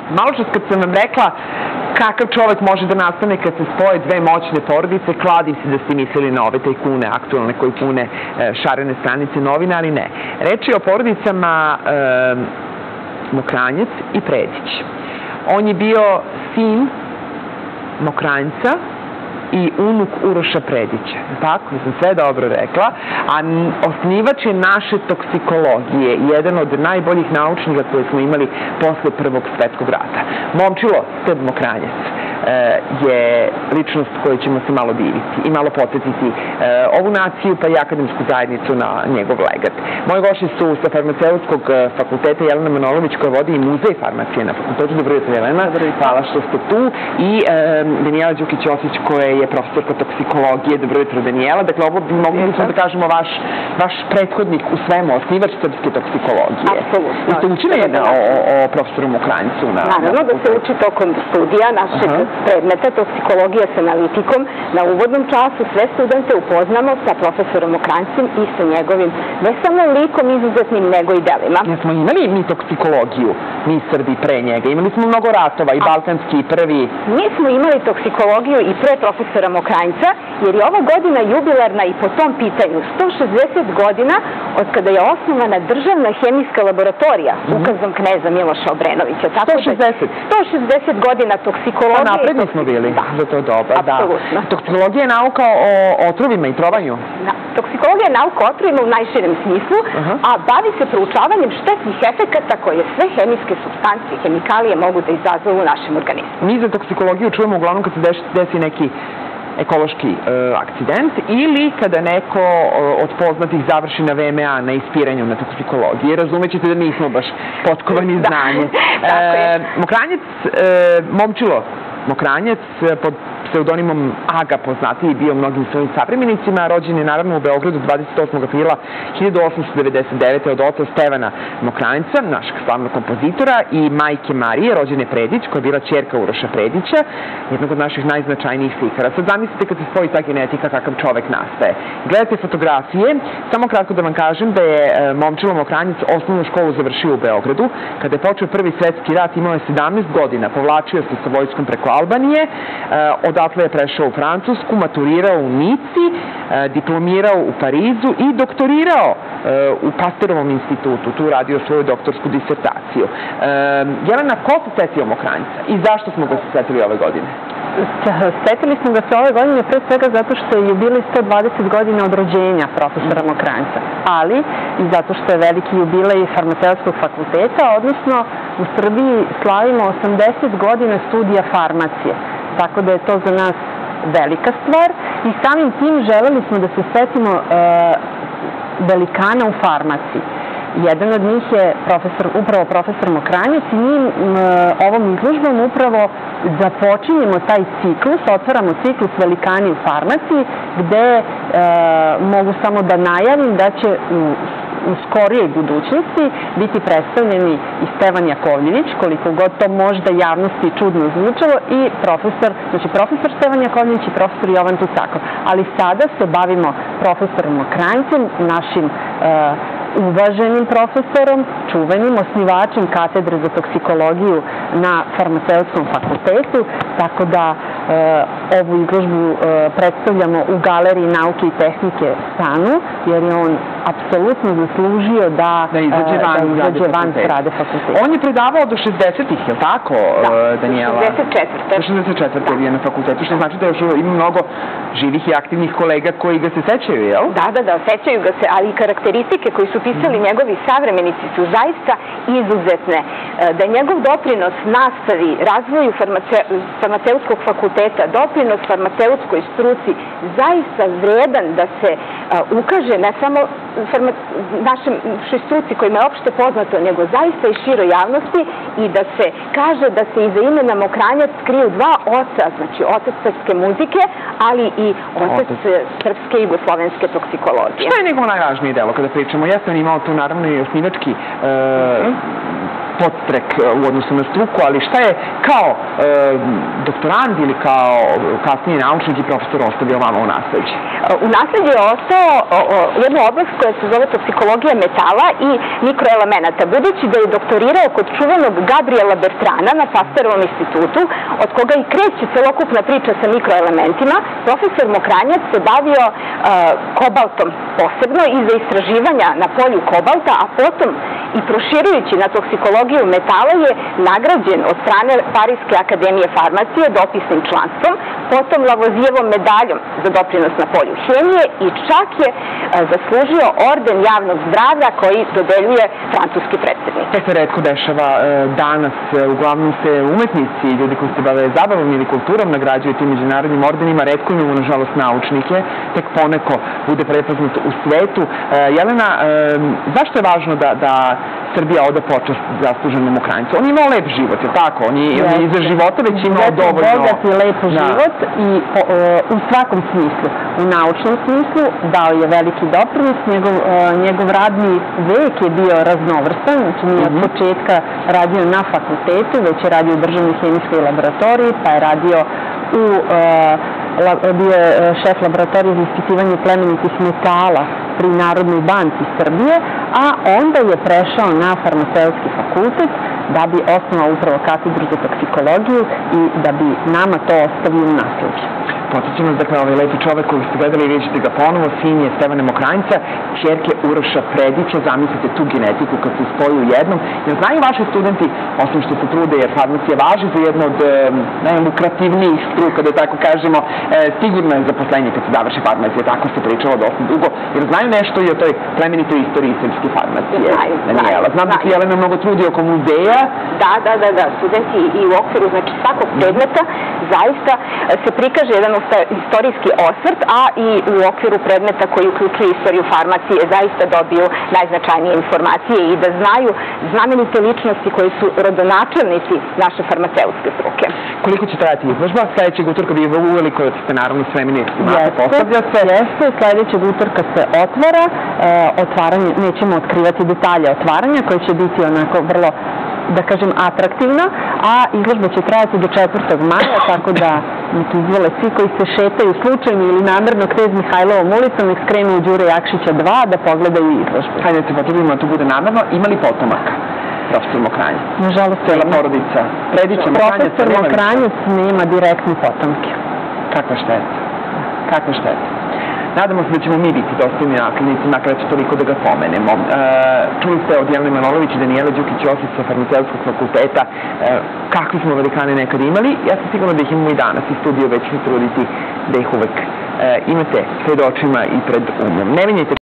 malo čas kad sam vam rekla kakav čovek može da nastane kad se spoje dve moćne porodice, kladim se da ste mislili na ove tajkune aktualne koji pune šarene stranice novina, ali ne. Reč je o porodicama Mokranjac i Predić. On je bio sin Mokranjca i unuk Uroša Predića. Tako, sam sve dobro rekla. A osnivač je naše toksikologije, jedan od najboljih naučnika koje smo imali posle Prvog svetskog rata. Momčilo Steb Mokranjac je ličnost koju ćemo se malo diviti i malo podsjetiti ovu naciju pa i akademsku zajednicu na njegov legat. Moji gošći su sa Farmaceutskog fakulteta Jelena Manolović koja vodi i muzej farmacije na fakultetu. Dobro jutro, Jelena. Hvala što ste tu. I Danijela Đukić-Osić koja je profesorka toksikologije. Dobro jutro, Danijela. Dakle, ovo bi mogli da kažemo vaš prethodnik u svemu, osnivač srpske toksikologije. Apsolutno. Jeste učili o profesoru Mokranjcu? Naravno da se uči tokom studija našeg predmeta toksikologija s analitikom. Na uvodnom času sve studente upoznamo sa profesorom Mokranjcem i sa njegovim ne samo likom izuzetnim, nego i delima. Jesmo imali mi toksikologiju, mi Srbi pre njega. Imali smo mnogo ratova i balkanski i prvi. Mi smo imali toksikologiju i pre profesora Mokranjca, jer je ova godina jubilarna i po tom pitanju 160 godina od kada je osnovana državna hemijska laboratorija ukazom kneza Miloša Obrenovića. 160 godina toksikologije. Napredni smo bili za to doba. Apsolutno. Toksikologija je nauka o otrovima i trovanju. Toksikologija je nauka o otrovima u najširem smislu, a bavi se proučavanjem štetnih efekata koje sve hemijske supstance i hemikalije mogu da izazovu u našem organizmu. Mi za toksikologiju čujemo uglavnom kad se desi neki ekološki akcident ili kada neko od poznatih završi na VMA na ispiranju na toksikologiji. Razumećete da nismo baš potkovani znanje. Mokranjac, Momčilo Mokranjac, pod pseudonimom Aga poznatiji bio mnogim svojim savremenicima, rođen je naravno u Beogradu 28. aprila 1899. od oca Stevana Mokranjca, našeg slavnog kompozitora, i majke Marije, rođene Predić, koja je bila ćerka Uroša Predića, jednog od naših najznačajnijih slikara. Sad zamislite kad se spoji ta genetika kakav čovek nastaje. Gledate fotografije, samo kratko da vam kažem da je Momčilo Mokranjac osnovnu školu završio u Beogradu. Kada je počeo Prvi svetski rat imao je 17 godina, povlačio se sa vojskom preko Albanije, odatle je prešao u Francusku, maturirao u Nici, diplomirao u Parizu i doktorirao u Pasterovom institutu. Tu radio svoju doktorsku disertaciju. Jelena, ko se setio Mokranjca i zašto smo ga se setili ove godine? Setili smo ga se ove godine pre svega zato što je jubilej 120 godina od rođenja profesora Mokranjca, ali i zato što je veliki jubilej Farmaceutskog fakulteta, odnosno u Srbiji slavimo 80 godina studija farmacije. Tako da je to za nas velika stvar i samim tim želeli smo da se setimo velikana u farmaciji. Jedan od njih je upravo profesor Mokranjac i mi ovom izložbom upravo započinjemo taj ciklus, otvaramo ciklus Velikani u farmaciji, gde mogu samo da najavim da će u skorijoj budućnosti biti predstavljeni i Stevan Jakovljević, koliko god to možda javnosti čudno zvučalo, i profesor Stevan Jakovljević i profesor Jovan Tucakov. Ali sada se bavimo profesorom Mokranjcem, našim uvaženim profesorom, čuvenim osnivačem katedre za toksikologiju na Farmaceutskom fakultetu, tako da ovu izložbu predstavljamo u Galeriji nauke i tehnike SANU, jer je on apsolutno zaslužio da izađe van zgrade fakulteta. On je predavao do 60-ih, je li tako, Danijela? Do 64. je na fakultetu, što znači da još ima mnogo živih i aktivnih kolega koji ga se sećaju, jel? Da, sećaju ga se, ali i karakteristike koji su pisali njegovi savremenici su zaista izuzetne. Da je njegov doprinos nastavi, razvoju farmaceutskog fakulteta, doprinos farmaceutskoj struci zaista vredan da se ukaže ne samo našoj struci kojima je opšte poznato, nego zaista i široj javnosti, i da se kaže da se iza imena Mokranjac skriju dva oca, znači otac srpske muzike, ali i otac srpske i jugoslovenske toksikologije. Šta je njegovo najvažnije delo kada pričamo? Ja sam imao tu naravno i osnivački podstrek u odnosu na struku, ali šta je kao doktorand ili kao kasnije naučnik i profesor ostavio vama u nasleđe? U nasleđe je ostao jednu oblast koja se zove toksikologija metala i mikroelemenata, budući da je doktorirao kod čuvenog Gabriela Bertrana na Pasterovom institutu, od koga i kreće celokupna priča sa mikroelementima. Profesor Mokranjac se bavio kobaltom posebno i za istraživanja na polju kobalta, a potom i proširujući na toksikologiju metala je nagrađen od strane Parijske akademije farmacije dopisnim članstvom, potom Lavozijevom medaljom za doprinos na polju hemije i čak je zaslužio orden javnog zdravlja koji dodeljuje francuski predsjednik. To se retko dešava danas. Uglavnom se umetnici i ljudi koji se bave zabavom ili kulturom nagrađuju tim međunarodnim ordenima. Retko imamo, nažalost, naučnike. Tek poneko bude prepoznat u svetu. Jelena, zašto je važno da Srbija oda počast zasluženom Ukrajincu? On je imao lep život, je tako? On je iza života već imao dovoljno... Bogat i lep život i u svakom smislu. U naučnom smislu dao je veliki doprinos. Njegov radni vek je bio raznovrstan. Znači nije od početka radio na fakultetu, već je radio u državnoj hemijskoj laboratoriji, pa je radio bio je šef laboratorije za ispitivanje plemenitih metala pri Narodnoj banci Srbije, a onda je prešao na farmaceutski fakultet da bi osnovao upravo katedru za toksikologiju i da bi nama to ostavio u nasleđe. Podsjećam nas, dakle, ovaj lepi čovek koji ste gledali i vidite ga ponovo, sin je Stevana Mokranjca, ćerke Uroša Predića, zamislite tu genetiku kad se spoji u jednom. Jer znaju vaši studenti, osim što se trude, jer farmacija važi za jedno od najlukrativnijih struka, da tako kažemo, sigurno je zaposlenje kad se završi farmacija, tako se pričalo dosta dugo, jer znaju nešto i o toj plemenitoj istoriji srpske farmacije. Znaju. Znam da se Jelena mnogo trudi oko muzeja. Da, studenti i u okviru, znači, svakog predmeta zaista se prikaže jedan istorijski osvrt, a i u okviru predmeta koji uključuje istoriju farmacije zaista dobiju najznačajnije informacije i da znaju znamenite ličnosti koji su rodonačelnici naše farmaceutske struke. Koliko će trajati izložba? Sljedećeg utorka bi uveliko ste naravno spremni. Jeste, sljedećeg utorka se otvara. Otvaranje, nećemo otkrivati detalje otvaranja koje će biti onako vrlo, da kažem, atraktivna, a izložba će trajati do 4. maja, tako da nek izvole svi koji se šetaju slučajno ili namerno Knez Mihajlovom ulicom, nek skrenu u Đure Jakšića 2 da pogledaju izložbu. Hajde da se potrudimo da to bude namerno. Ima li potomaka? Profesor Mokranjac. Nažalost, cela porodica. Predića Mokranjac. Profesor Mokranjac nema direktne potomke. Kakva šteta. Nadamo se da ćemo mi biti dostojni nakladnici, makar će toliko da ga pomenemo. Čuli ste od Jelene Manojlović i Danijele Đukić-Osić sa Farmaceutskog fakulteta kakvi smo velikane nekad imali. Ja sam sigurno da ih imamo i danas i studio već se truditi da ih uvek imate pred očima i pred umom. Ne menjajte